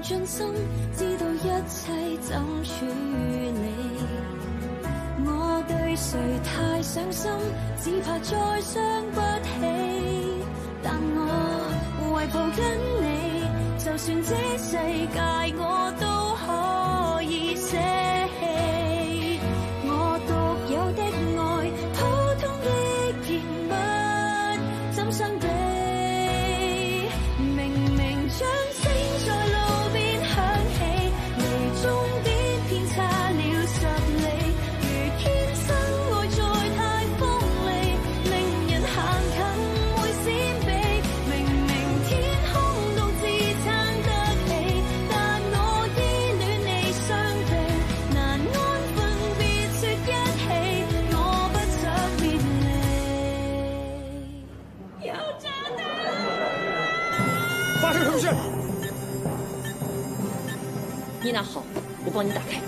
盡心，知道一切怎處理。我對誰太上心，只怕再傷不起。但我為抱緊你，就算這世界我都可以捨棄。我獨有的愛，普通的甜蜜，怎相比？明明掌聲在路邊響起，離終點偏差了10里。如天生愛在太鋒利，令人行近會閃避。明明天空都支撐得起，但我依戀你雙臂，難安分別說一起，我不想別離。有炸彈！ 發生什麼事？ 你拿好，我幫你打開。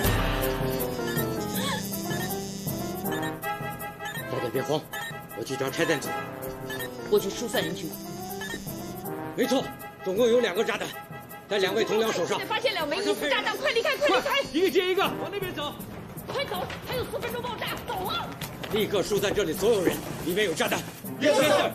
大家别慌，我去找拆弹组。 我去疏散人群。 没错，总共有2个炸弹，在2位同僚手上。 发现2枚疑似炸弹，快离开，快离开！ 一个接一个，往那边走。 快走，还有4分钟爆炸，走啊！ 立刻疏散这里所有人，里面有炸弹。 yes sir。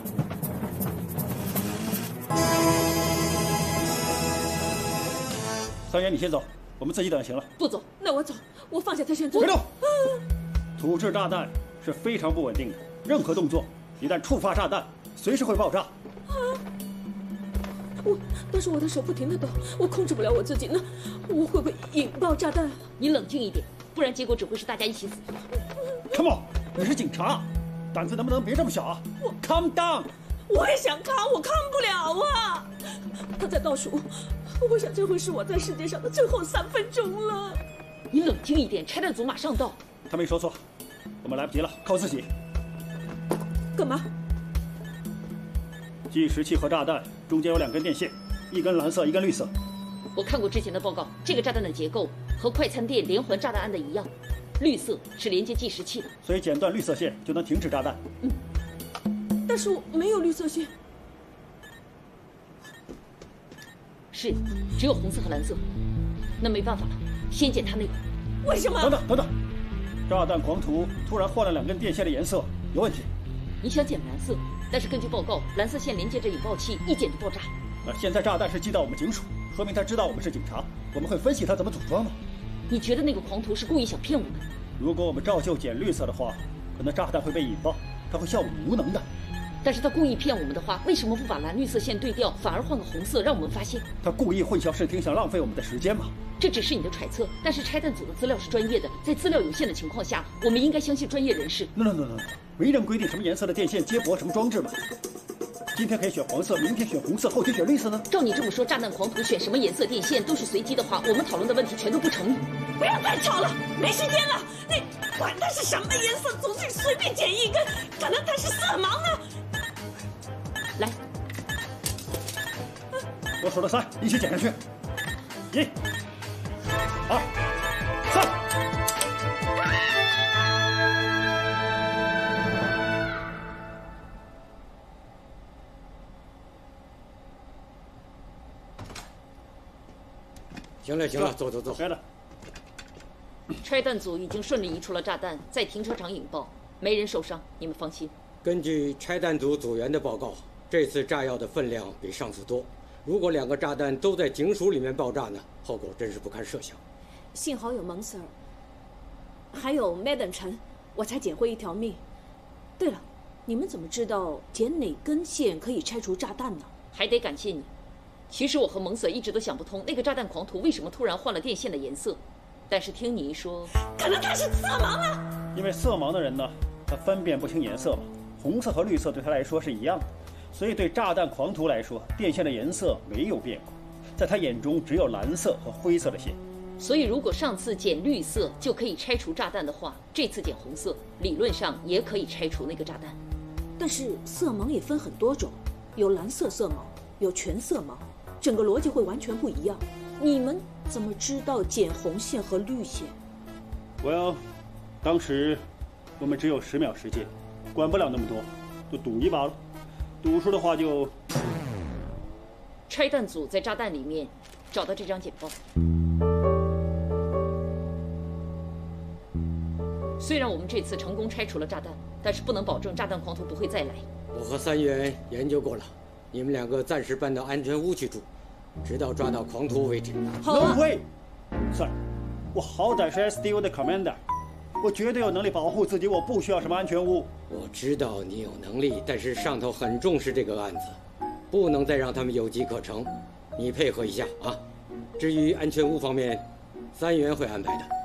桑园，你先走，我们自己等就行了。 不走，那我走，我放下他先走。 别动！土制炸弹是非常不稳定的，任何动作一旦触发炸弹，随时会爆炸。 但是我的手不停地抖，我控制不了我自己，那我会不会引爆炸弹？你冷静一点，不然结果只会是大家一起死。 Come on， 你是警察，胆子能不能别这么小啊？Calm down。 我也想扛，我扛不了啊！他在倒数，我想这会是我在世界上的最后3分钟了。你冷静一点，拆弹组马上到。 他没说错，我们来不及了，靠自己。 干嘛？ 计时器和炸弹中间有2根电线，一根蓝色，一根绿色。 我看过之前的报告，这个炸弹的结构和快餐店连环炸弹案的一样，绿色是连接计时器的， 所以剪断绿色线就能停止炸弹。 但是我没有绿色线。是，只有红色和蓝色。那没办法了，先剪它那个。为什么？ 等等，炸弹狂徒突然换了2根电线的颜色，有问题。 你想剪蓝色，但是根据报告，蓝色线连接着引爆器，一剪就爆炸。 现在炸弹是击到我们警署，说明他知道我们是警察，我们会分析他怎么组装的。 你觉得那个狂徒是故意想骗我们？ 如果我们照旧剪绿色的话，可能炸弹会被引爆，他会笑我们无能的。 但是他故意骗我们的话，为什么不把蓝绿色线对调，反而换个红色，让我们发现？ 他故意混淆视听，想浪费我们的时间吗？ 这只是你的揣测，但是拆弹组的资料是专业的，在资料有限的情况下，我们应该相信专业人士。 No， 没人规定什么颜色的电线接驳什么装置嘛。今天可以选黄色，明天选红色，后天选绿色呢？ 照你这么说，炸弹狂徒选什么颜色电线都是随机的话，我们讨论的问题全都不成立。不要再吵了，没时间了。你管它是什么颜色，总是随便剪一根，可能他是色盲呢。来， 我数到3，一起剪下去。1、2、3。 行了，走。 该了。 拆弹组已经顺利移除了炸弹，在停车场引爆，没人受伤，你们放心。 根据拆弹组组员的报告，这次炸药的分量比上次多。如果2个炸弹都在警署里面爆炸呢，后果真是不堪设想。 幸好有蒙 Sir， 还有 Madam 陈，我才捡回1条命。对了，你们怎么知道剪哪根线可以拆除炸弹呢？ 还得感谢你。其实我和蒙 Sir 一直都想不通，那个炸弹狂徒为什么突然换了电线的颜色。但是听你一说，可能他是色盲啊。 因为色盲的人呢，他分辨不清颜色嘛，红色和绿色对他来说是一样的，所以对炸弹狂徒来说，电线的颜色没有变过，在他眼中只有蓝色和灰色的线。 所以如果上次剪绿色就可以拆除炸弹的话，这次剪红色理论上也可以拆除那个炸弹。 但是色盲也分很多种，有蓝色色盲，有全色盲，整个逻辑会完全不一样。你们怎么知道剪红线和绿线？ 当时我们只有10秒时间，管不了那么多，就赌一把了。赌输的话就…… 拆弹组在炸弹里面找到这张简报。虽然我们这次成功拆除了炸弹，但是不能保证炸弹狂徒不会再来。 我和3元研究过了，你们2个暂时搬到安全屋去住，直到抓到狂徒为止。 好啊。 No way， Sir， 我好歹是 SDO 的 commander， 我绝对有能力保护自己，我不需要什么安全屋。 我知道你有能力，但是上头很重视这个案子，不能再让他们有机可乘。你配合一下啊。至于安全屋方面，3元会安排的。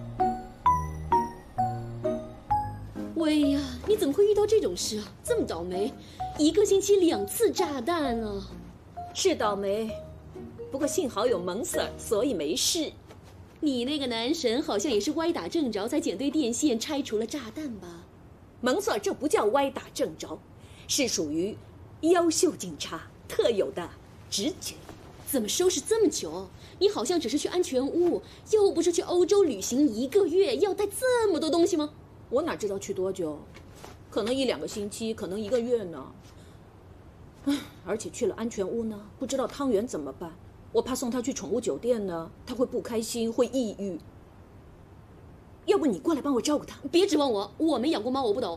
喂呀，你怎么会遇到这种事啊？这么倒霉，1个星期2次炸弹啊！ 是倒霉，不过幸好有蒙 Sir， 所以没事。 你那个男神好像也是歪打正着才剪对电线拆除了炸弹吧？ 蒙 Sir， 这不叫歪打正着，是属于优秀警察特有的直觉。 怎么收拾这么久？你好像只是去安全屋，又不是去欧洲旅行1个月，要带这么多东西吗？ 我哪知道去多久，可能1-2个星期，可能1个月呢。唉，而且去了安全屋呢，不知道汤圆怎么办。我怕送他去宠物酒店呢，他会不开心，会抑郁。要不你过来帮我照顾他？ 别指望我，我没养过猫，我不懂。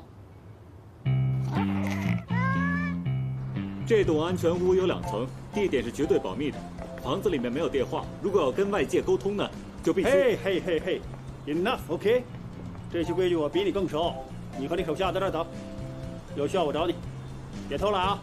这栋安全屋有2层，地点是绝对保密的，房子里面没有电话。如果要跟外界沟通呢，就必须…… 嘿 ，enough，OK。 这些规矩我比你更熟，你和你手下在这等，有需要我找你，别偷懒啊！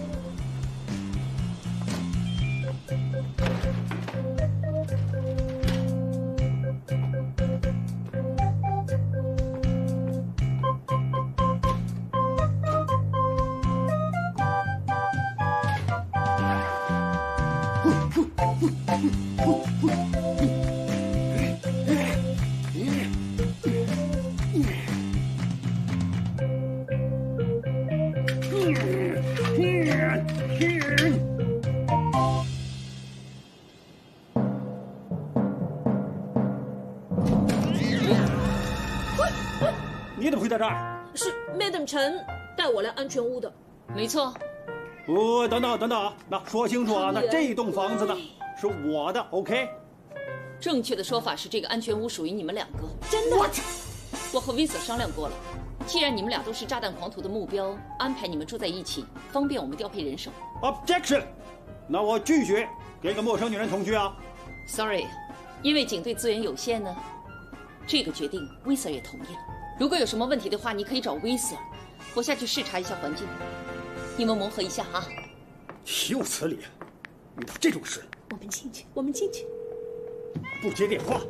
你怎么会在这儿？ 是 Madam 陈带我来安全屋的。 没错。 等等啊，那说清楚啊，那这栋房子呢是我的 ，OK？ 正确的说法是这个安全屋属于你们2个。 真的？ 我和 Visa 商量过了，既然你们俩都是炸弹狂徒的目标，安排你们住在一起，方便我们调配人手。 Objection！ 那我拒绝跟一个陌生女人同居啊。 Sorry， 因为警队资源有限呢。这个决定 Visa 也同意了。如果有什么问题的话，你可以找 Visa。我下去视察一下环境，你们磨合一下啊。 岂有此理！遇到这种事， 我们进去，我们进去。 不接电话。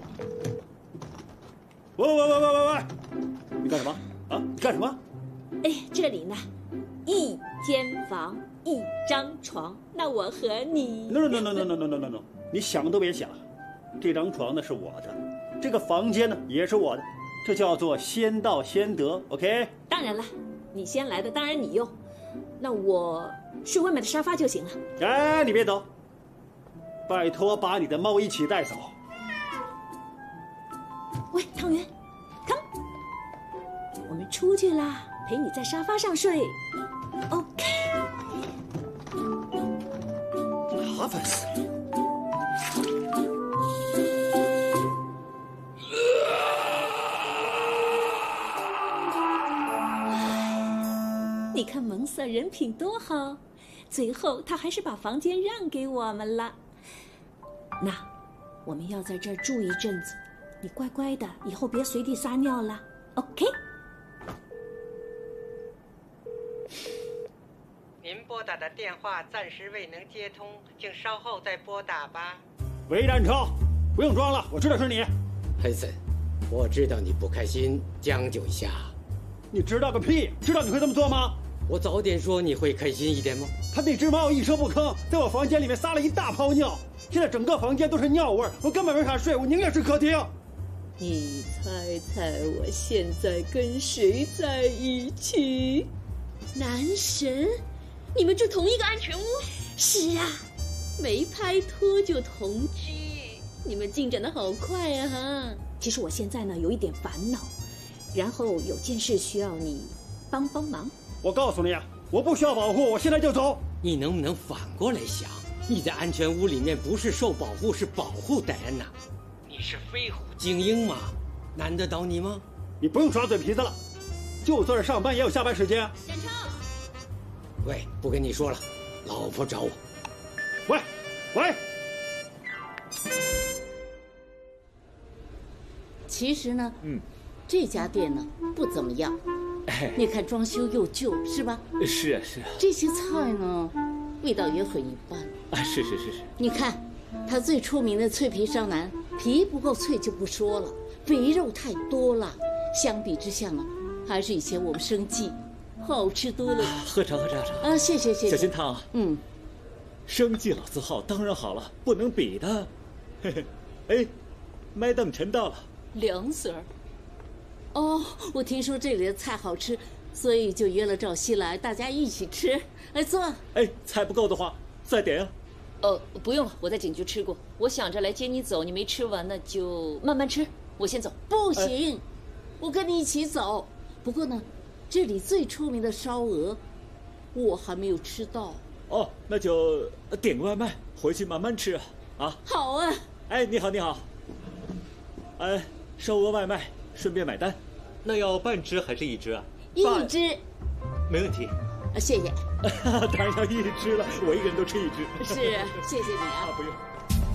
喂！你干什么啊？你干什么？ 哎，这里呢，1间房1张床，那我和你。 No， 你想都别想，这张床呢是我的，这个房间呢也是我的，这叫做先到先得 ，OK？ 当然了，你先来的，当然你用。那我睡外面的沙发就行了。 哎，你别走，拜托把你的猫一起带走。 喂，汤圆 ，come， 我们出去啦，陪你在沙发上睡 ，OK？ 麻烦死了。 你看蒙 Sir 人品多好，最后他还是把房间让给我们了。那我们要在这儿住一阵子，你乖乖的，以后别随地撒尿了 ，OK？ 您拨打的电话暂时未能接通，请稍后再拨打吧。 韦展超，不用装了，我知道是你。 黑森，我知道你不开心，将就一下。 你知道个屁！知道你会这么做吗？ 我早点说你会开心一点吗？ 他那只猫一声不吭，在我房间里面撒了一大泡尿，现在整个房间都是尿味儿，我根本没法睡，我宁愿睡客厅。 你猜猜我现在跟谁在一起？ 男神，你们住同一个安全屋？ 是啊， 没拍拖就同居，你们进展得好快啊哈！ 其实我现在呢有一点烦恼，然后有件事需要你帮忙。 我告诉你啊，我不需要保护，我现在就走。 你能不能反过来想？ 你在安全屋里面不是受保护，是保护戴安娜。你是飞虎精英吗？难得倒你吗？ 你不用耍嘴皮子了，就算是上班也有下班时间。 展超， 喂，不跟你说了，老婆找我。 喂，喂。 其实呢，这家店呢不怎么样。你看装修又旧，是吧？ 是啊，是啊。 这些菜呢，味道也很一般。 啊，是。 你看，它最出名的脆皮烧腩，皮不够脆就不说了，肥肉太多了。相比之下呢，还是以前我们生记好吃多了。 喝茶。 啊，谢谢。 小心烫啊。生记老字号当然好了，不能比的。嘿嘿，哎，Madam 陈到了。 梁 Sir。 哦，我听说这里的菜好吃，所以就约了赵熙来，大家一起吃。来坐。 哎，菜不够的话再点啊。 不用了，我在警局吃过。我想着来接你走，你没吃完呢，就慢慢吃。我先走。 不行，我跟你一起走。不过呢，这里最出名的烧鹅，我还没有吃到。 哦，那就点个外卖，回去慢慢吃啊。 好啊。 哎，你好。烧鹅外卖，顺便买单。 那要半只还是一只啊？ 一只。 没问题。 谢谢。 当然要一只了，我一个人都吃一只。 是，谢谢你啊。 不用。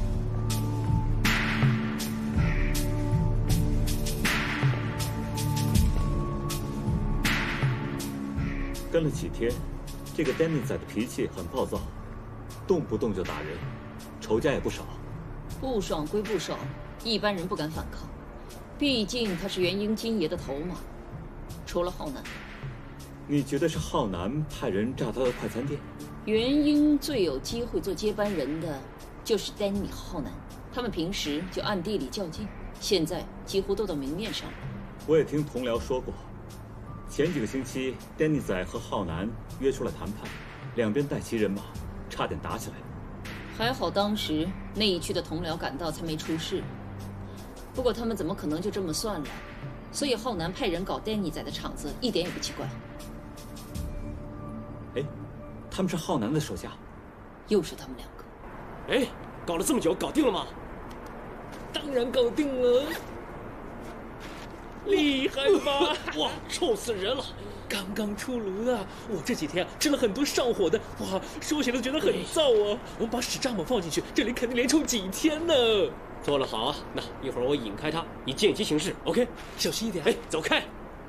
跟了几天，这个丹尼仔的脾气很暴躁，动不动就打人，仇家也不少。 不爽归不爽，一般人不敢反抗，毕竟他是元婴金爷的头嘛。除了浩南， 你觉得是浩南派人炸他的快餐店？ 元婴最有机会做接班人的就是丹尼和浩南，他们平时就暗地里较劲，现在几乎都到明面上了。 我也听同僚说过，前几个星期丹尼仔和浩南约出来谈判，两边带齐人马，差点打起来。 还好当时那一区的同僚赶到，才没出事。不过他们怎么可能就这么算了？所以浩南派人搞丹尼仔的场子，一点也不奇怪。 哎，他们是浩南的手下， 又是他们两个。 哎，搞了这么久，搞定了吗？当然搞定了。厉害吧？哇，臭死人了！刚刚出炉的，我这几天吃了很多上火的，哇，说起来都觉得很燥啊。我们把屎蚱蜢放进去，这里肯定连臭几天呢。做得好啊！那一会儿我引开他，你见机行事 ，OK？ 小心一点。哎，走开！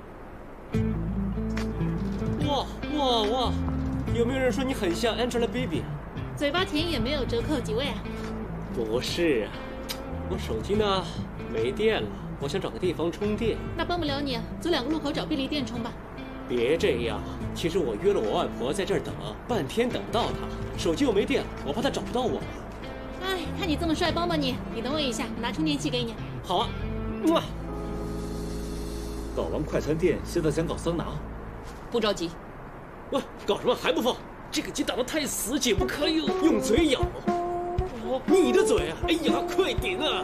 哇，有没有人说你很像 Angelababy 啊？ 嘴巴甜也没有折扣，几位啊？ 不是啊，我手机呢没电了，我想找个地方充电。 那帮不了你，走2个路口找便利店充吧。 别这样，其实我约了我外婆在这儿等，半天等不到她，手机又没电了，我怕她找不到我。 哎，看你这么帅，帮帮你。你等我一下，我拿充电器给你。 好啊。 搞完快餐店，现在想搞桑拿？ 不着急。 喂，搞什么还不放？这个鸡打得太死，解不开哟，用嘴咬。哦，你的嘴啊！哎呀，快点啊！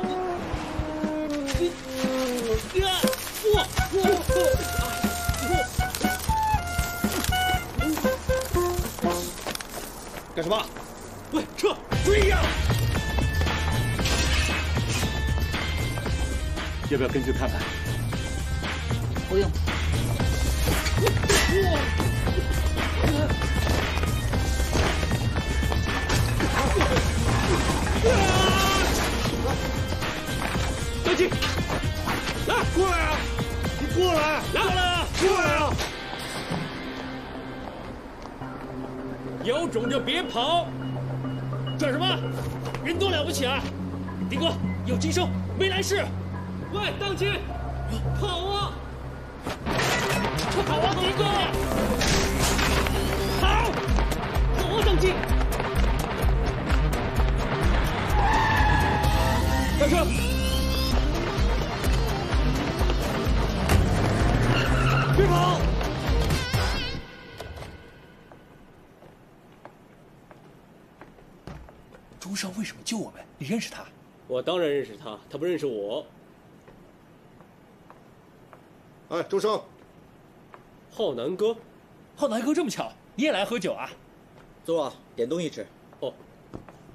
干什么？喂，撤！追呀！ 要不要跟去看看？ 不用。 登机！来，过来啊！你过来！过来啊！有种就别跑！转什么？人多了不起啊！丁哥，有急声，没来事。喂，当机！跑啊！跑啊，丁哥！跑！跑啊，当机！开车！别跑！ 朱少为什么救我们？你认识他？ 我当然认识他，他不认识我。 哎，周生， 浩南哥， 浩南哥这么巧，你也来喝酒啊？ 坐，点东西吃。 哦，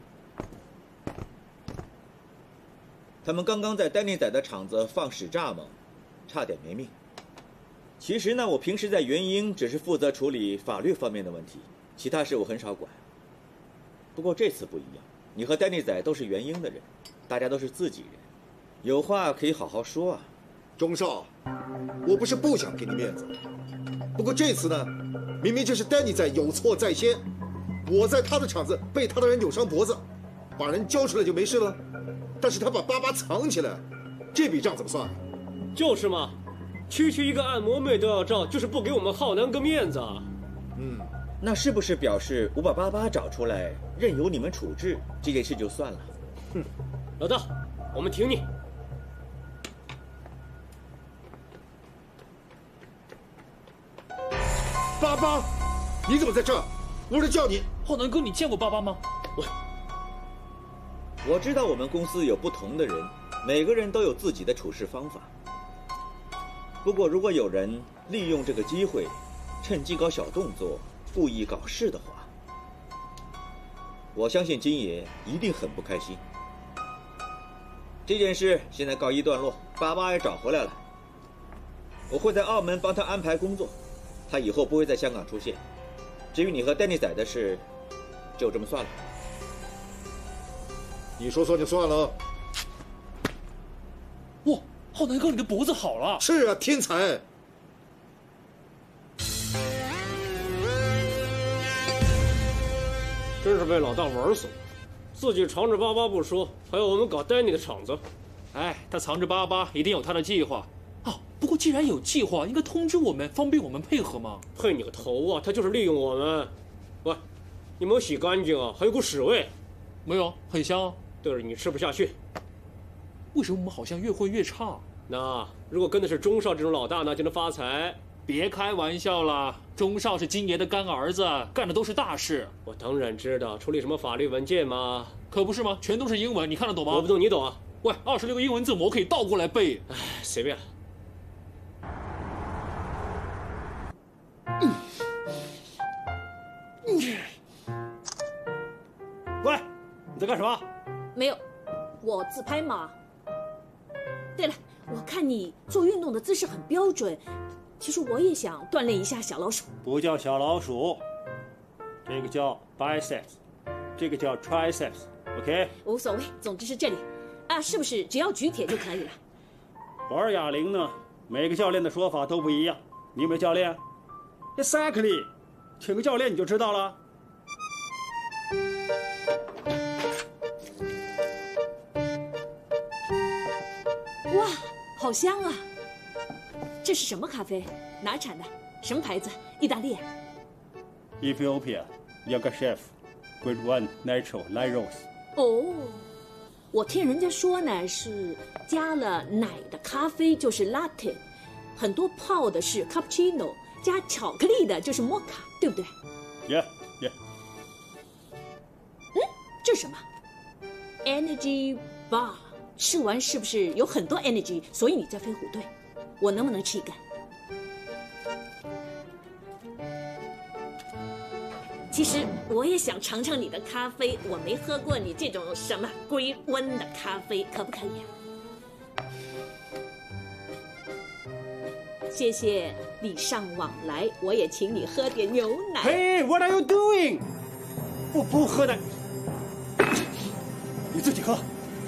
他们刚刚在丹尼仔的厂子放屎蚱蜢，差点没命。其实呢，我平时在元英只是负责处理法律方面的问题，其他事我很少管。不过这次不一样，你和丹尼仔都是元英的人，大家都是自己人，有话可以好好说啊。 钟少，我不是不想给你面子，不过这次呢，明明就是丹尼仔有错在先，我在他的厂子被他的人扭伤脖子，把人交出来就没事了，但是他把巴巴藏起来，这笔账怎么算？ 就是嘛，区区一个按摩妹都要照，就是不给我们浩南个面子啊。 那是不是表示我把巴巴找出来，任由你们处置，这件事就算了？ 哼，老大，我们挺你。 巴巴，你怎么在这儿？我是叫你。 浩南哥，你见过巴巴吗？ 我知道我们公司有不同的人，每个人都有自己的处事方法。不过，如果有人利用这个机会，趁机搞小动作，故意搞事的话，我相信金爷一定很不开心。这件事现在告一段落，巴巴也找回来了，我会在澳门帮他安排工作，他以后不会在香港出现。至于你和丹尼仔的事，就这么算了。 你说算就算了。 哇，浩南哥，你的脖子好了！ 是啊，天才。 真是被老大玩死了，自己藏着巴巴不说，还要我们搞丹尼的厂子。 哎，他藏着巴巴，一定有他的计划。啊，不过既然有计划，应该通知我们，方便我们配合嘛。 配你个头啊！他就是利用我们。喂，你没有洗干净啊？还有股屎味。 没有，很香啊。 对了，你吃不下去。 为什么我们好像越混越差？ 那如果跟的是钟少这种老大呢，就能发财。 别开玩笑了，钟少是金爷的干儿子，干的都是大事。 我当然知道，处理什么法律文件嘛， 可不是吗？全都是英文，你看得懂吗？ 我不懂，你懂啊？ 喂，26个英文字母我可以倒过来背。 哎，随便。 喂，你在干什么？ 没有，我自拍嘛。对了，我看你做运动的姿势很标准，其实我也想锻炼一下小老鼠。 不叫小老鼠，这个叫 biceps， 这个叫 triceps，OK？ 无所谓，总之是这里啊，是不是只要举铁就可以了？ 玩哑铃呢，每个教练的说法都不一样。你有没有教练 ？Exactly， 请个教练你就知道了。 哇，好香啊！这是什么咖啡？哪产的？什么牌子？意大利 Ethiopia Yoga Chef Grade 1 Natural Light Roast。 哦，我听人家说呢，是加了奶的咖啡就是 latte， 很多泡的是 cappuccino， 加巧克力的就是 mocha， 对不对 ？Yeah。 这是什么 ？Energy Bar。吃完是不是有很多 energy？ 所以你在飞虎队，我能不能吃一根？其实我也想尝尝你的咖啡，我没喝过你这种什么龟温的咖啡，可不可以啊？谢谢礼尚往来，我也请你喝点牛奶。 Hey, what are you doing？ 我不喝奶，你自己喝。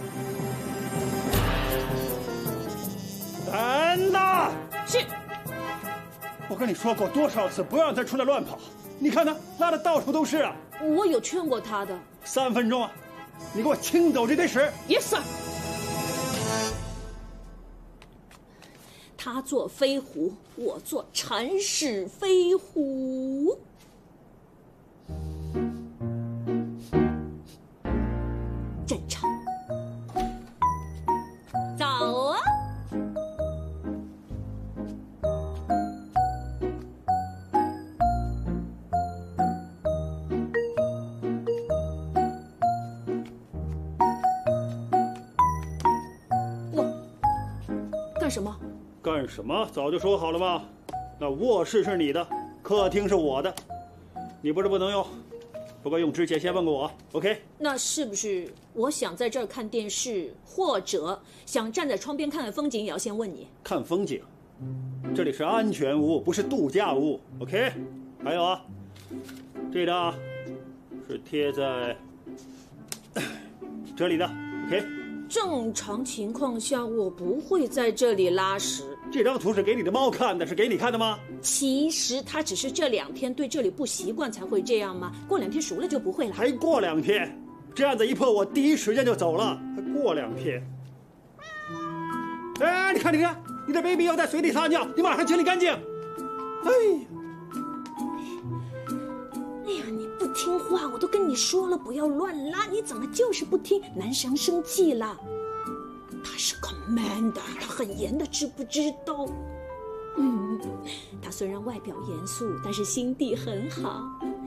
安娜， 是。 我跟你说过多少次，不要让他出来乱跑。你看他拉的到处都是啊。 我有劝过他的。 3分钟啊，你给我清走这堆屎。 Yes sir。他做飞狐，我做铲屎飞狐。正常。早啊。什么？ 干什么？早就说好了嘛。那卧室是你的，客厅是我的。你不是不能用， 不过用之前先问过我 ，OK？ 那是不是我想在这儿看电视，或者想站在窗边看看风景，也要先问你？ 看风景，这里是安全屋，不是度假屋 ，OK？ 还有啊，这张是贴在这里的 ，OK？ 正常情况下，我不会在这里拉屎。 这张图是给你的猫看的，是给你看的吗？ 其实它只是这2天对这里不习惯才会这样嘛，过2天熟了就不会了。 还过2天，这样子一破，我第一时间就走了。还过2天。哎，你看，你的 baby 要在水里撒尿，你马上清理干净。哎呀，你不听话，我都跟你说了不要乱拉，你怎么就是不听？男生生气了。他是 commander， 他很严的，知不知道？他虽然外表严肃，但是心地很好。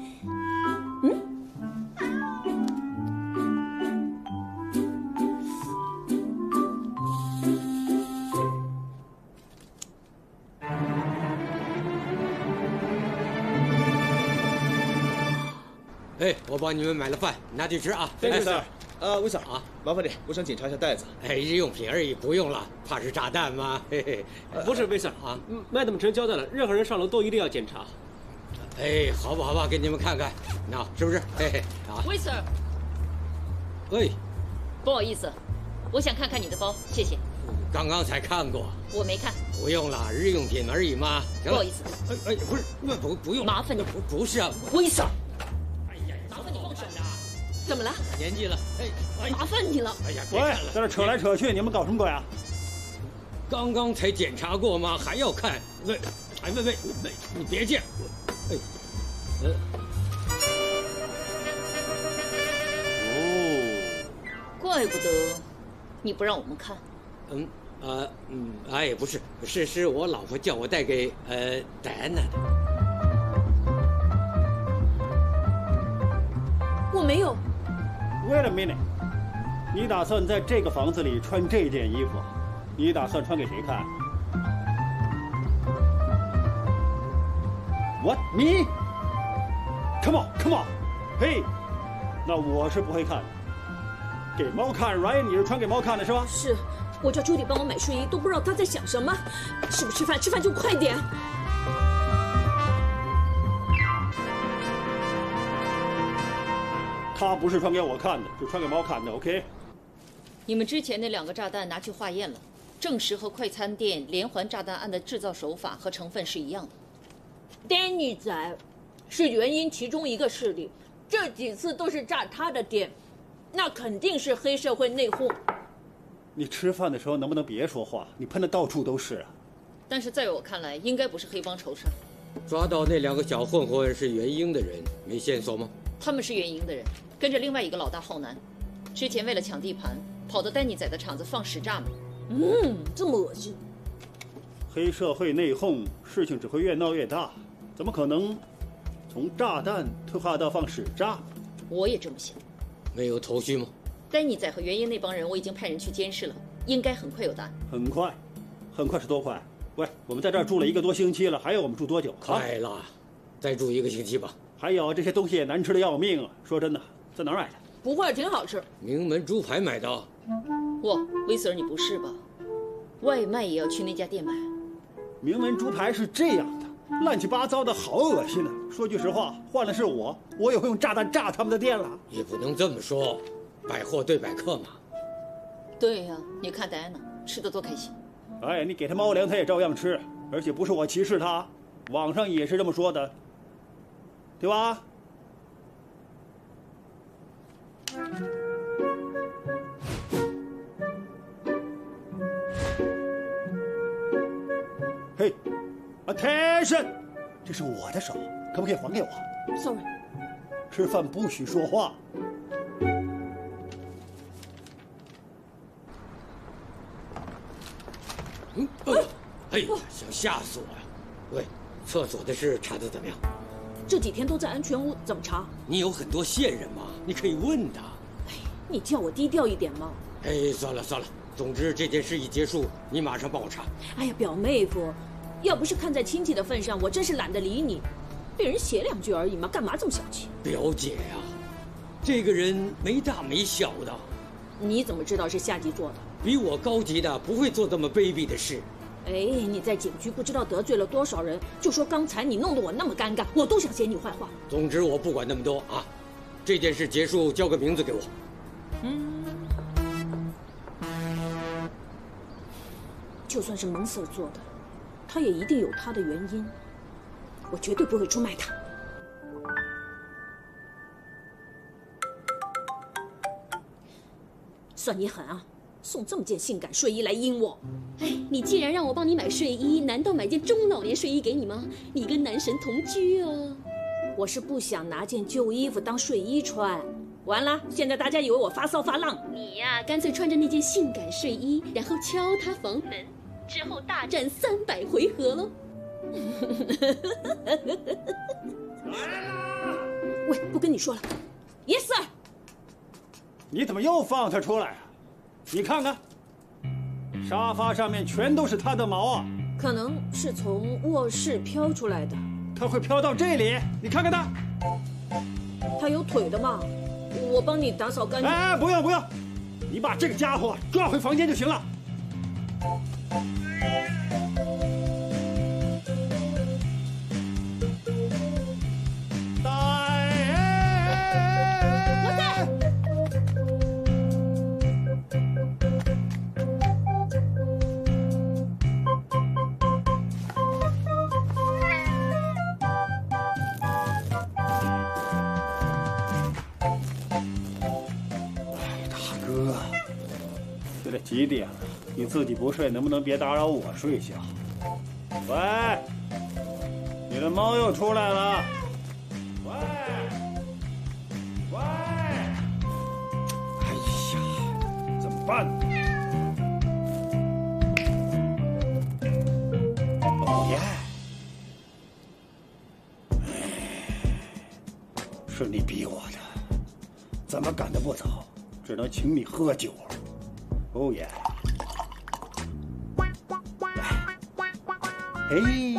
哎，我帮你们买了饭，拿去吃啊。 对，Sir。威 Sir 啊，麻烦你，我想检查一下袋子。 哎，日用品而已，不用了，怕是炸弹吗？嘿嘿， 不是威 Sir 啊，Madam 陈交代了，任何人上楼都一定要检查。 哎，好吧，给你们看看，那是不是？嘿嘿，啊。 威 Sir。 喂， 不好意思，我想看看你的包，谢谢。 刚刚才看过。 我没看。 不用了，日用品而已嘛。 不好意思。 哎，不是，不用。 麻烦你。 不是啊， 威 Sir。 麻烦你放手的。 怎么了？ 年纪了，哎， 麻烦你了。 哎呀， 喂，在这扯来扯去，你们搞什么鬼啊？ 刚刚才检查过吗？还要看？喂，你别介。 怪不得你不让我们看。 哎，不是，是我老婆叫我带给戴安娜的。 我没有。 Wait a minute， 你打算在这个房子里穿这件衣服？你打算穿给谁看 ？What me？ Come on， 嘿，那我是不会看的。给猫看 ，Ryan， 你是穿给猫看的是吧？ 是，我叫朱迪帮我买睡衣，都不知道他在想什么。是不是吃饭？吃饭就快点。 他不是穿给我看的，就穿给猫看的 ，OK？ 你们之前那2个炸弹拿去化验了，证实和快餐店连环炸弹案的制造手法和成分是一样的。 Danny 仔是原因其中一个势力，这几次都是炸他的店，那肯定是黑社会内讧。 你吃饭的时候能不能别说话？你喷的到处都是啊！ 但是在我看来，应该不是黑帮仇杀。 抓到那2个小混混是元英的人，没线索吗？ 他们是元英的人，跟着另外一个老大浩南，之前为了抢地盘，跑到丹尼仔的厂子放屎炸嘛。 这么恶心。 黑社会内讧，事情只会越闹越大，怎么可能从炸弹退化到放屎炸？ 我也这么想。 没有头绪吗？ 丹尼仔和元英那帮人，我已经派人去监视了，应该很快有答案。 很快是多快？喂，我们在这儿住了1个多星期了，还要我们住多久？ 快了，再住1个星期吧。 还有这些东西也难吃的要命啊！说真的，在哪儿买的？ 不会，挺好吃。 名门猪排买的。 哇，威斯尔，你不是吧？外卖也要去那家店买？ 名门猪排是这样的，乱七八糟的，好恶心啊！说句实话，换了是我也会用炸弹炸他们的店了。 也不能这么说，百货对百客嘛。 对呀，你看戴安娜吃得多开心。 哎，你给他猫粮，他也照样吃，而且不是我歧视他，网上也是这么说的，对吧？嘿 ，attention， 这是我的手，可不可以还给我 ？Sorry。 吃饭不许说话。 哎呀，想吓死我呀！喂，厕所的事查得怎么样？ 这几天都在安全屋，怎么查？ 你有很多线人嘛，你可以问他。 哎，你叫我低调一点嘛。 哎，算了，总之这件事一结束，你马上帮我查。 哎呀，表妹夫，要不是看在亲戚的份上，我真是懒得理你。 被人写2句而已嘛，干嘛这么小气？ 表姐呀，这个人没大没小的。 你怎么知道是下级做的？ 比我高级的不会做这么卑鄙的事。 哎，你在警局不知道得罪了多少人，就说刚才你弄得我那么尴尬，我都想写你坏话。 总之我不管那么多啊，这件事结束，交个名字给我。 就算是蒙 Sir 做的，他也一定有他的原因，我绝对不会出卖他。算你狠啊！送这么件性感睡衣来阴我。 哎，你既然让我帮你买睡衣，难道买件中老年睡衣给你吗？你跟男神同居哦。 我是不想拿件旧衣服当睡衣穿。完了，现在大家以为我发骚发浪。 你呀，干脆穿着那件性感睡衣，然后敲他房门，之后大战300回合喽。 喂，不跟你说了。Yes sir。 你怎么又放他出来啊？你看看，沙发上面全都是他的毛啊！ 可能是从卧室飘出来的。 他会飘到这里？你看看他。 他有腿的嘛？我帮你打扫干净。 哎，不用不用，你把这个家伙抓回房间就行了。几点了？你自己不睡，能不能别打扰我睡觉？喂，你的猫又出来了。喂，喂，哎呀，怎么办？哦耶！是你逼我的，怎么赶得不走？只能请你喝酒了。Oh yeah！ 嘿，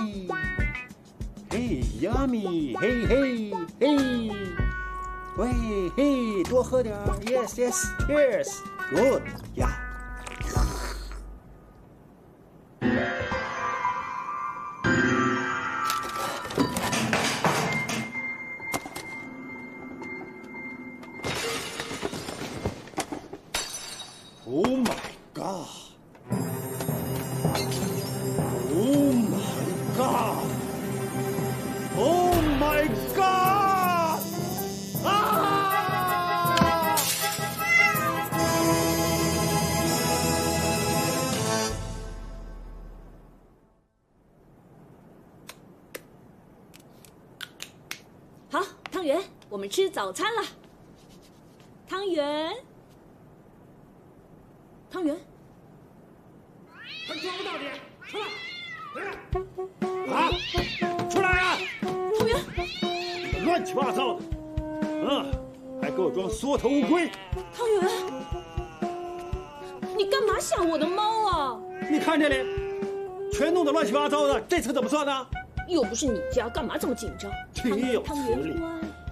嘿，yummy！ 嘿嘿嘿，喂嘿，多喝点 ！Yes yes，cheers！Good 呀！Oh my god! Oh my god! Oh my god! 啊！ 好，汤圆，我们吃早餐了。汤圆。汤圆， 还抓不到你，出来！啊，出来啊！ 汤圆， 乱七八糟的，还给我装缩头乌龟！ 汤圆，你干嘛吓我的猫啊？ 你看这里，全弄得乱七八糟的，这次怎么算呢？ 又不是你家，干嘛这么紧张？ 挺有汤实力。 圆乖，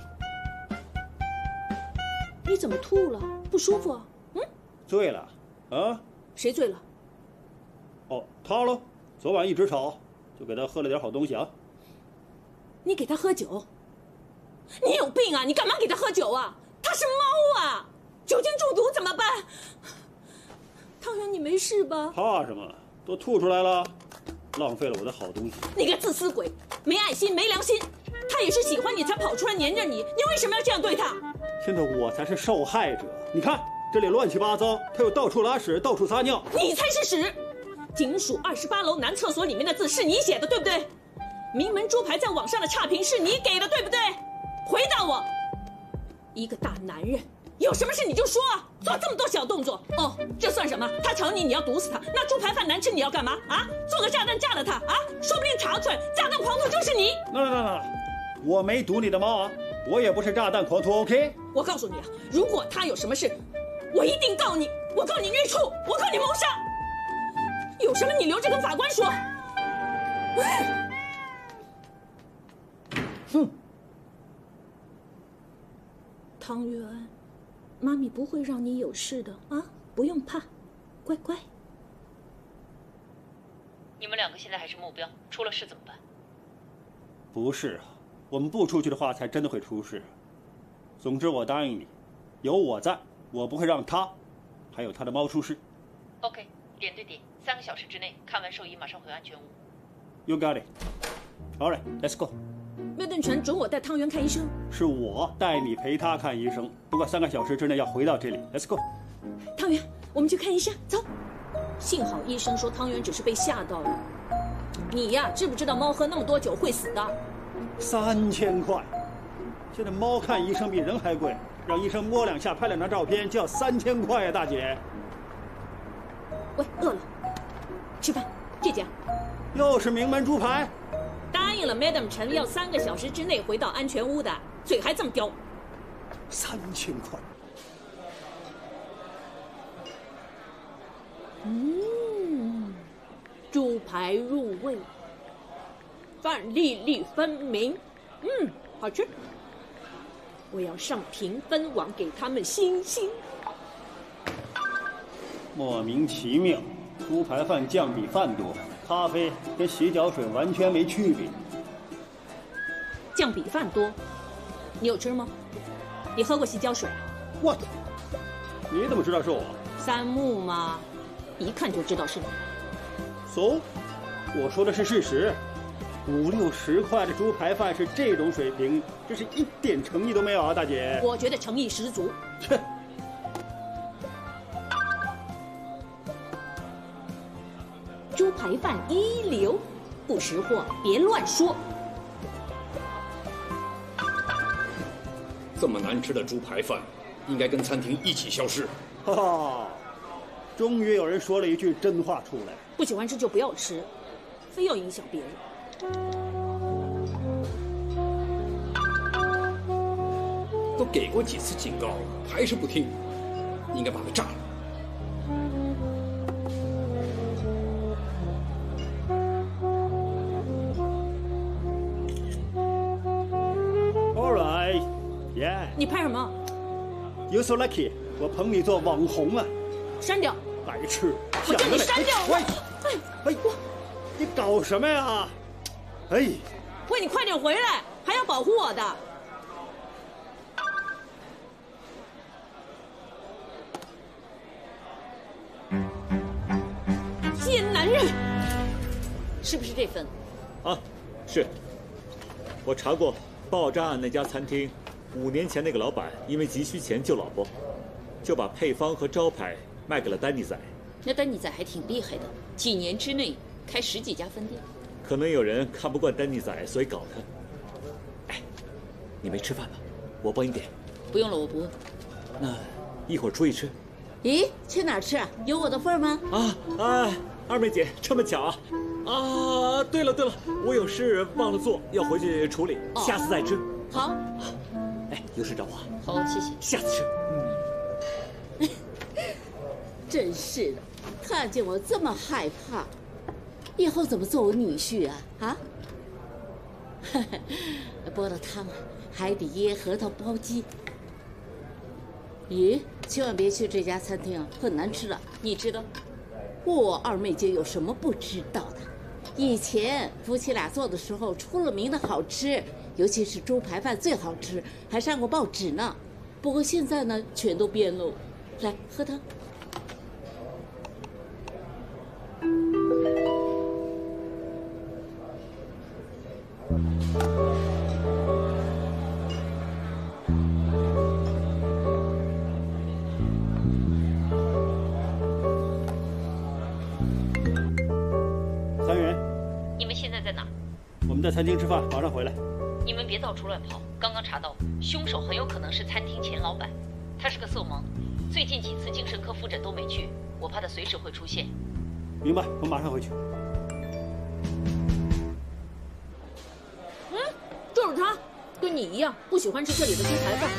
你怎么吐了？不舒服啊？ 醉了。啊， 谁醉了？ 哦，他喽。昨晚一直吵，就给他喝了点好东西啊。 你给他喝酒？你有病啊！你干嘛给他喝酒啊？他是猫啊！酒精中毒怎么办？汤圆，你没事吧？ 怕什么？都吐出来了，浪费了我的好东西。 你个自私鬼，没爱心，没良心！他也是喜欢你才跑出来黏着你，你为什么要这样对他？ 现在我才是受害者，你看。这里乱七八糟，他又到处拉屎，到处撒尿。 你才是屎！警署28楼男厕所里面的字是你写的，对不对？名门猪排在网上的差评是你给的，对不对？回答我！一个大男人，有什么事你就说啊！做这么多小动作，哦，这算什么？他吵你，你要毒死他；那猪排饭难吃，你要干嘛啊？做个炸弹炸了他啊！说不定长腿炸弹狂徒就是你。 那，我没毒你的猫啊，我也不是炸弹狂徒 ，OK？ 我告诉你啊，如果他有什么事，我一定告你！我告你虐畜，我告你谋杀！有什么你留着跟法官说。 哼， 汤圆，妈咪不会让你有事的啊，不用怕，乖乖。 你们两个现在还是目标，出了事怎么办？ 不是啊，我们不出去的话，才真的会出事。总之，我答应你，有我在，我不会让他，还有他的猫出事。 OK， 点对点，3个小时之内看完兽医，马上回安全屋。 You got it. All right, let's go. 麦顿城准我带汤圆看医生。 是我带你陪他看医生，不过3个小时之内要回到这里。Let's go. 汤圆，我们去看医生，走。幸好医生说汤圆只是被吓到了。你呀，知不知道猫喝那么多酒会死的 ？3000块。现在猫看医生比人还贵，让医生摸2下，拍2张照片就要3000块呀，大姐。 喂，饿了，吃饭，这家。 又是名门猪排。 答应了 Madam 陈要3个小时之内回到安全屋的，嘴还这么刁。 3000块。 猪排入味，饭粒粒分明，好吃。我要上评分网给他们星星。 莫名其妙，猪排饭酱比饭多，咖啡跟洗脚水完全没区别。 酱比饭多，你有吃吗？你喝过洗脚水啊？ 我，你怎么知道是我 ？3木嘛，一看就知道是你。 So， 我说的是事实。50、60块的猪排饭是这种水平，这是一点诚意都没有啊，大姐。 我觉得诚意十足。 切。 猪排饭一流，不识货别乱说。 这么难吃的猪排饭，应该跟餐厅一起消失。 哈哈，终于有人说了一句真话出来。 不喜欢吃就不要吃，非要影响别人。 都给过几次警告了，还是不听，应该把它炸了。 All right, yeah. 你拍什么 ？You're so lucky， 我捧你做网红啊！ 删掉。 白痴！ 我叫你删掉！ 哎，你搞什么呀？哎！ 喂，你快点回来，还要保护我的。贱男人！ 是不是这份？ 啊，是。我查过爆炸案那家餐厅，5年前那个老板因为急需钱救老婆，就把配方和招牌卖给了丹尼仔。 那丹尼仔还挺厉害的，几年之内开10几家分店。 可能有人看不惯丹尼仔，所以搞他。哎，你没吃饭吧？我帮你点。 不用了，我不饿。 那一会儿出去吃。 咦，去哪儿吃啊？有我的份吗？ 二妹姐，这么巧啊！啊，对了，我有事忘了做，要回去处理，下次再吃。 好。 哎，有事找我。 好，谢谢。 下次吃。 真是的，看见我这么害怕，以后怎么做我女婿啊？啊？煲了汤，海底椰、核桃包鸡。咦，千万别去这家餐厅啊，很难吃的。 你知道？ 我二妹姐有什么不知道的？以前夫妻俩做的时候出了名的好吃，尤其是猪排饭最好吃，还上过报纸呢。不过现在呢，全都变喽。来，喝汤。 3元， 你们现在在哪？ 我们在餐厅吃饭，马上回来。 你们别到处乱跑。刚刚查到，凶手很有可能是餐厅前老板，他是个色盲，最近几次精神科复诊都没去，我怕他随时会出现。 明白，我马上回去。 就是他，跟你一样不喜欢吃这里的猪排饭。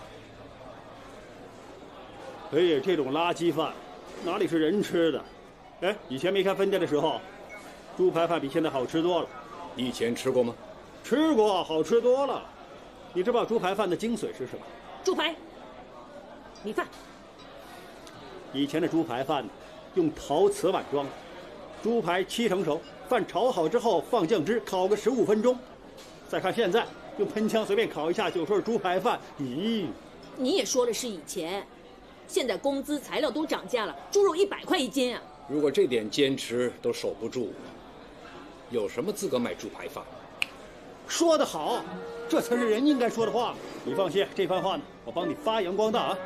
哎呀，这种垃圾饭，哪里是人吃的？ 哎，以前没开分店的时候，猪排饭比现在好吃多了。 你以前吃过吗？ 吃过，好吃多了。你知道猪排饭的精髓是什么？ 猪排、米饭。 以前的猪排饭用陶瓷碗装，猪排7成熟，饭炒好之后放酱汁，烤个15分钟。再看现在，用喷枪随便烤一下就说是猪排饭，咦？ 你也说了是以前，现在工资、材料都涨价了，猪肉100块1斤啊！ 如果这点坚持都守不住，有什么资格卖猪排饭？ 说得好，这才是人应该说的话。你放心，这番话呢，我帮你发扬光大啊！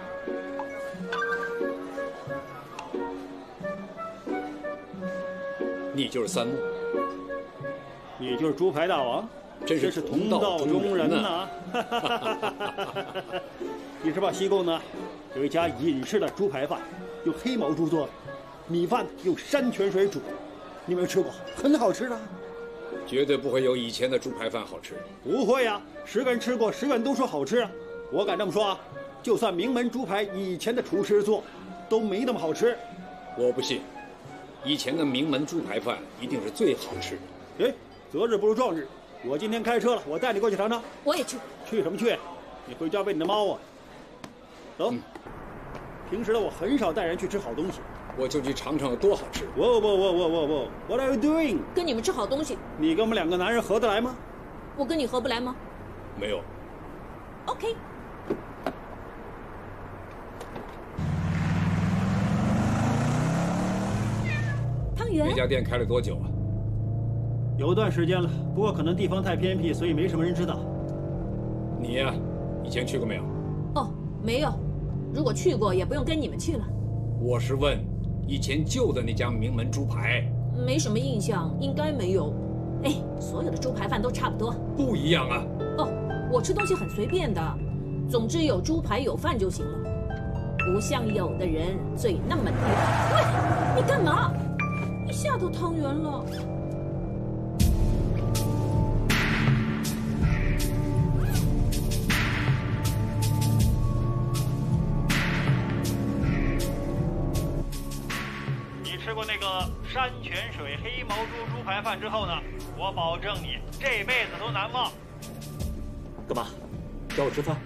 你就是三木， 你就是猪排大王， 真是同道中人呐！你知道西贡呢，有一家隐士的猪排饭，用黑毛猪做的，米饭用山泉水煮，你没有吃过？很好吃的。 绝对不会有以前的猪排饭好吃。 不会呀，10个人吃过，10个人都说好吃啊！我敢这么说啊，就算名门猪排以前的厨师做，都没那么好吃。 我不信，以前的名门猪排饭一定是最好吃的。哎，择日不如撞日，我今天开车了，我带你过去尝尝。 我也去。去什么去？你回家喂你的猫啊！走。平时呢，我很少带人去吃好东西。 我就去尝尝有多好吃。 What are you doing？ 跟你们吃好东西。 你跟我们2个男人合得来吗？ 我跟你合不来吗？ 没有。 OK。汤圆。 那家店开了多久啊？ 有段时间了，不过可能地方太偏僻，所以没什么人知道。 你呀，以前去过没有？ 哦，没有。如果去过，也不用跟你们去了。 我是问。以前旧的那家名门猪排， 没什么印象，应该没有。哎，所有的猪排饭都差不多。 不一样啊！ 哦，我吃东西很随便的，总之有猪排有饭就行了，不像有的人嘴那么刁。喂，你干嘛？你吓到汤圆了。 吃过那个山泉水黑毛猪排饭之后呢，我保证你这辈子都难忘。 干嘛？找我吃饭？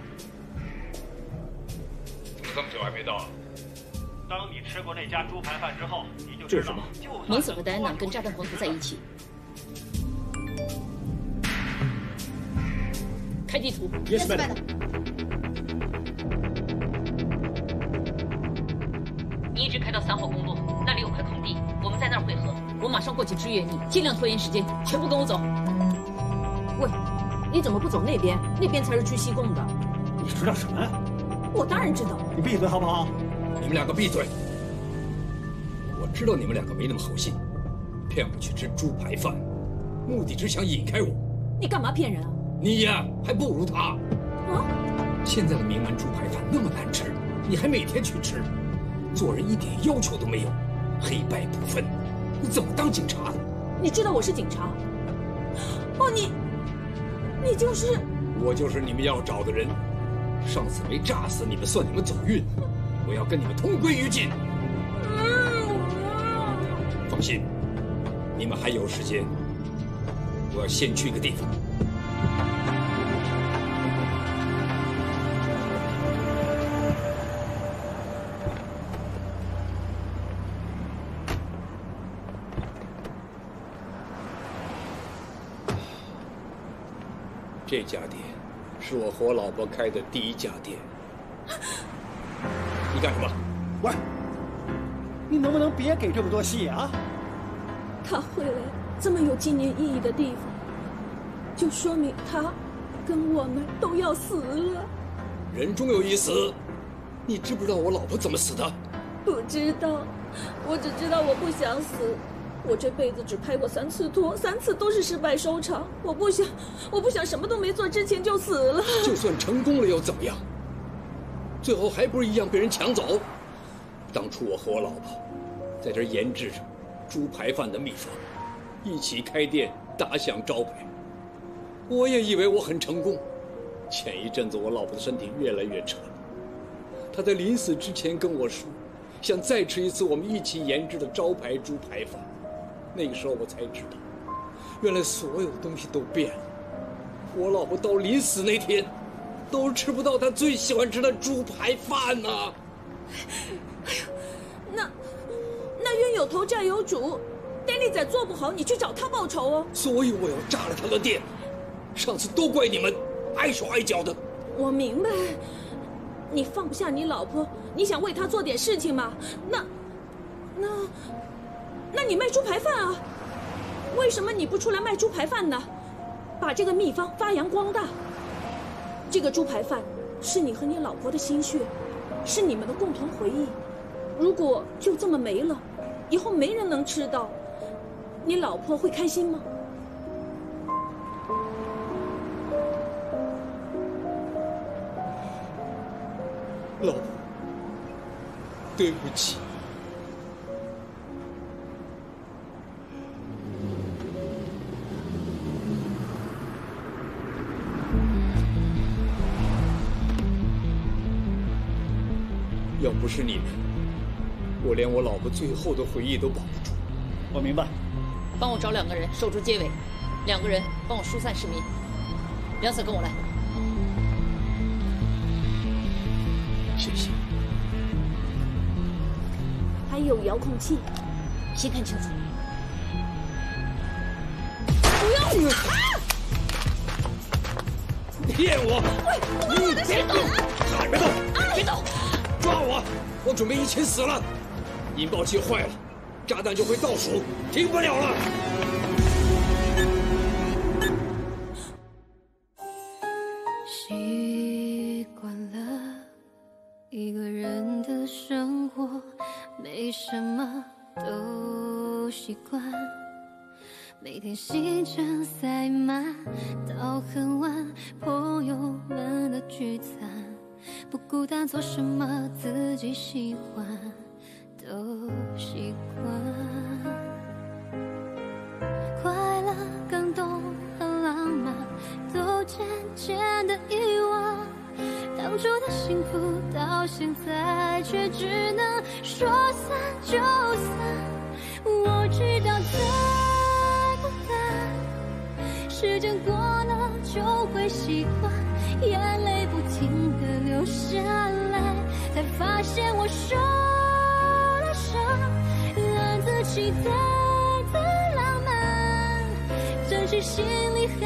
怎么这么久还没到？ 当你吃过那家猪排饭之后，你就知道。 蒙斯和戴安娜跟炸弹狂徒在一起。开地图。 Yes, madam。 你一直开到3号公路，那里有块空地，我们在那儿汇合。我马上过去支援你，尽量拖延时间，全部跟我走。 喂，你怎么不走那边？那边才是去西贡的。 你知道什么呀？ 我当然知道。 你闭嘴好不好？ 你们2个闭嘴！我知道你们2个没那么好心，骗我去吃猪排饭，目的只想引开我。 你干嘛骗人啊？ 你呀，还不如他。 啊？ 现在的名门猪排饭那么难吃，你还每天去吃？做人一点要求都没有，黑白不分，你怎么当警察的？ 你知道我是警察？哦，你就是…… 我就是你们要找的人。上次没炸死你们，算你们走运。我要跟你们同归于尽。放心，你们还有时间。我要先去一个地方。这家店是我和我老婆开的第1家店。你干什么？ 喂，你能不能别给这么多戏啊？ 他会来这么有纪念意义的地方，就说明他跟我们都要死了。 人终有一死，你知不知道我老婆怎么死的？ 不知道，我只知道我不想死。我这辈子只拍过3次拖，3次都是失败收场。我不想什么都没做之前就死了。 就算成功了又怎么样？最后还不是一样被人抢走？当初我和我老婆在这研制着猪排饭的秘方，一起开店，打响招牌。我也以为我很成功。前一阵子我老婆的身体越来越差，她在临死之前跟我说， 想再吃一次我们一起研制的招牌猪排饭。那个时候我才知道，原来所有的东西都变了。我老婆到临死那天，都吃不到她最喜欢吃的猪排饭呢。 哎呦，那冤有头债有主，丹尼仔做不好，你去找他报仇哦。 所以我要炸了他的店。上次都怪你们碍手碍脚的。 我明白，你放不下你老婆，你想为她做点事情吗？那你卖猪排饭啊？为什么你不出来卖猪排饭呢？把这个秘方发扬光大。这个猪排饭是你和你老婆的心血，是你们的共同回忆。如果就这么没了，以后没人能吃到，你老婆会开心吗？ 老婆，对不起。要不是你们，我连我老婆最后的回忆都保不住。 我明白。 帮我找2个人守住街尾，2个人帮我疏散市民。梁 Sir 跟我来。 谢谢。 还有遥控器， 先看清楚。 不要！ 骗我！ 喂，别动！ 别动！ 别动！ 抓我！我准备一起死了。引爆器坏了，炸弹就会倒数，停不了了。 习惯了一个人的生活，没什么都习惯。每天行程塞满到很晚，朋友们的聚餐，不孤单，做什么自己喜欢都习惯。快乐、感动和浪漫都渐渐的遗忘，当初的幸福到现在却只能说散就散。我知道再孤单，时间过了就会习惯，眼泪不停地流下来，才发现我受了伤，暗自期待的浪漫，真实心里还